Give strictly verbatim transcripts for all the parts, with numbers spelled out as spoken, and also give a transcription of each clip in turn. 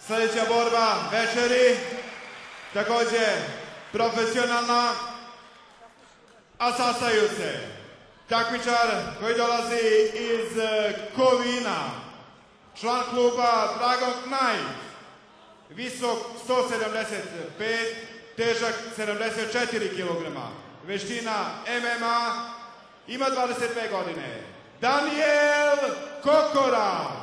Sljedeća borba večeri, također profesionalna, a sastaju se takmičar koji dolazi iz Kovina, član kluba Dragon Knight, visok sto sedamdeset pet, težak sedamdeset četiri kilograma, veština M M A, ima dvadeset dve godine. Daniel Kokora.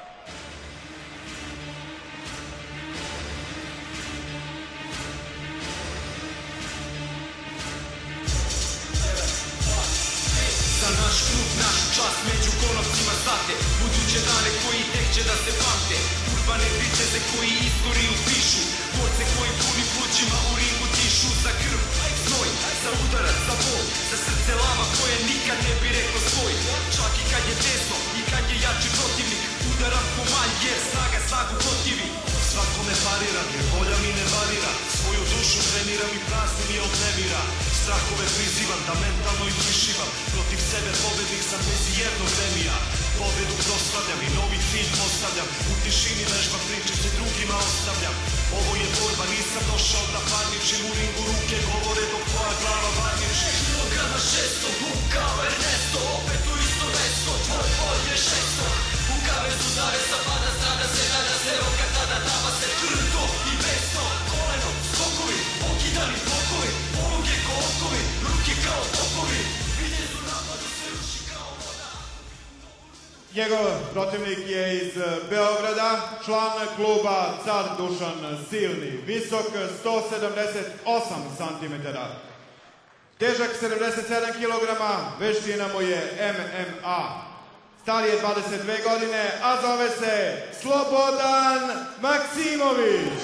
Za naš klub, našu čast među konopcima state, buduće dane koji tek će da se pamte, urbane viteze koji istoriju pišu, borce koji puni plućima u ringu tišu, za krv, znoj, za udarac, za bol, za srce lava koje nikad ne bi reklo svoj, čak i kad je desno i kad je jači protivnik, udaram komalj jer snaga snagu protivi. Svakome pariram jer volja mi ne varira, svoju dušu treniram i praznim je od nevira, strahove prizivam da mentalno ih prišivam, protiv sebe pobednik sam bez jednog remija, pobedu proslavljam i novi cilj postavljam, u tišini vežba priče se drugima ostavljam, ovo je borba, nisam došao da parničim, u ringu ruke govore dok tvoja glava varniči. Kilograma šesto, bukao Ernesto, opet u isto mesto, tvoj boj je šesto, u kavezu zavesa pada, strada se, nada se, roka tada dava se, tvrdo i besno, koleno, skokovi, okidani blokovi, poluge ko okovi, ruke kao topovi, vidjez u napadu se ruši kao voda. Njegov protivnik je iz Beograda, član kluba Car Dušan Silni, visok sto sedamdeset osam centimetara, težak sedamdeset sedam kilograma, veština mu je M M A. Star je dvadeset dve godine, a zove se Slobodan Maksimović.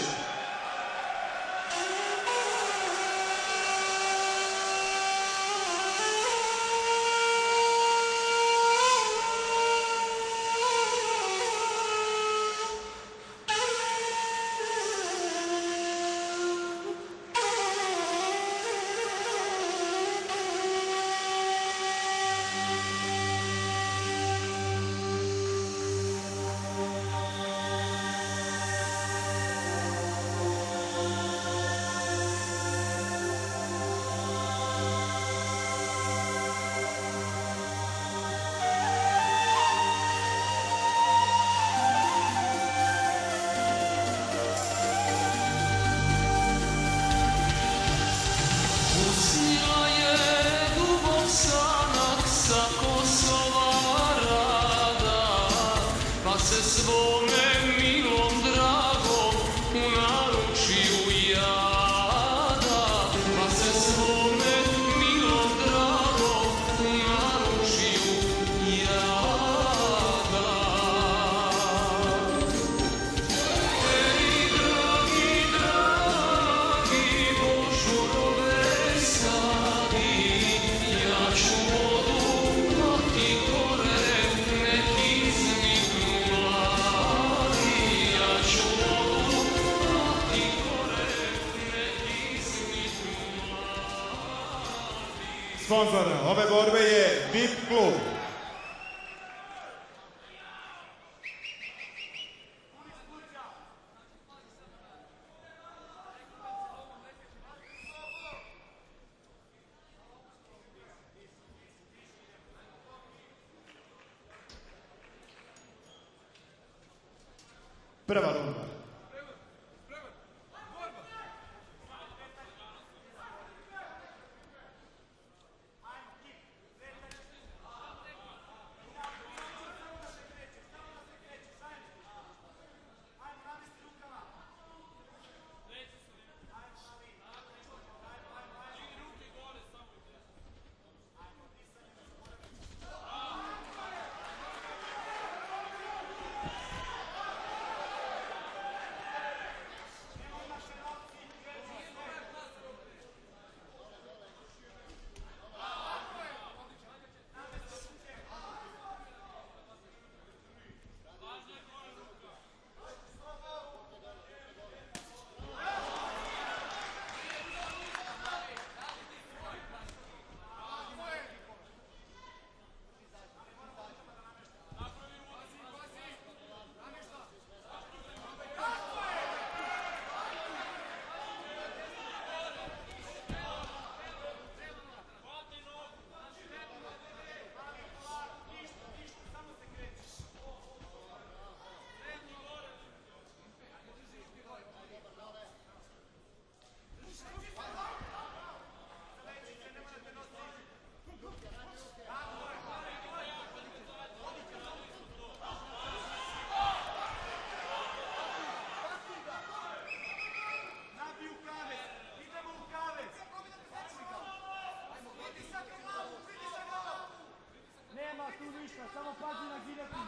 Sponzor ove borbe je V I P klub. Prva runda. tu ništa, samo pazi na giljotinu.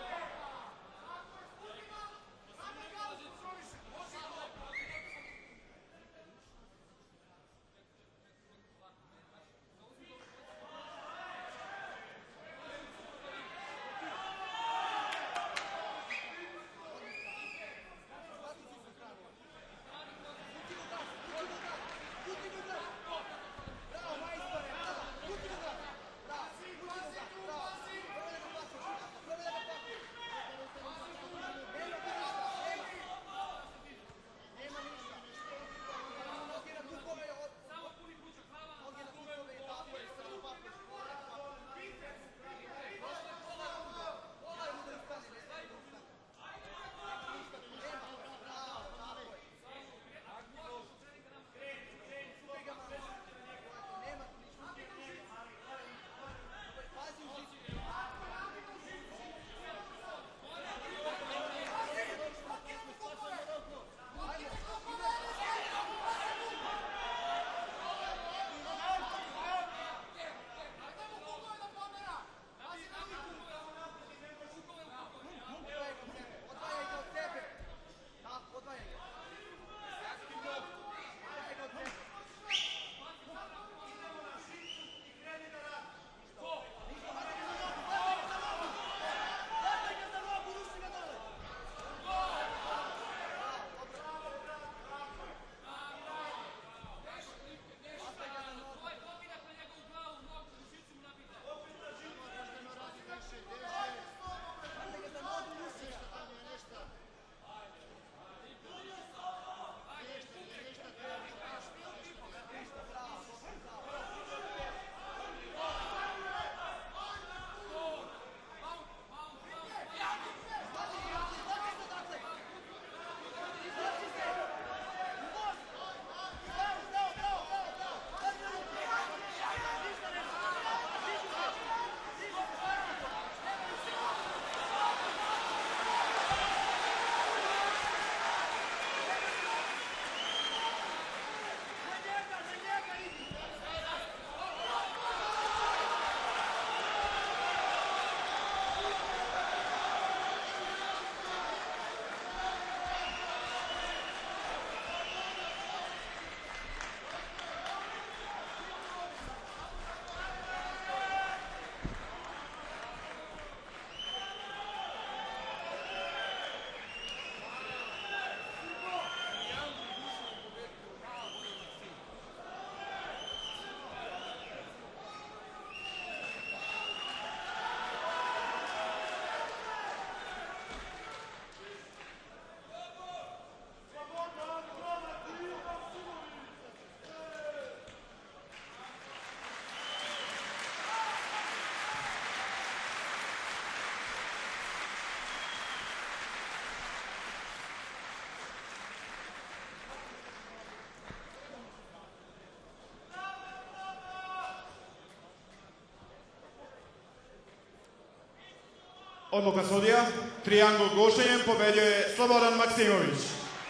Odluka sudija, triangul gušenjem pobedio je Slobodan Maksimović.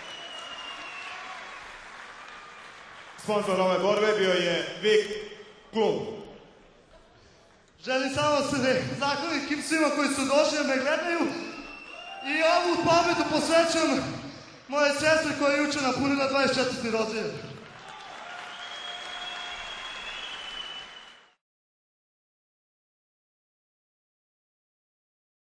Sponsor ove borbe bio je Vik klub. Želim samo se da zahvalim svima koji su došli da me gledaju i ovu pobedu posvećujem moje sestre koja je juče napunila dvadeset četvrti rođendan.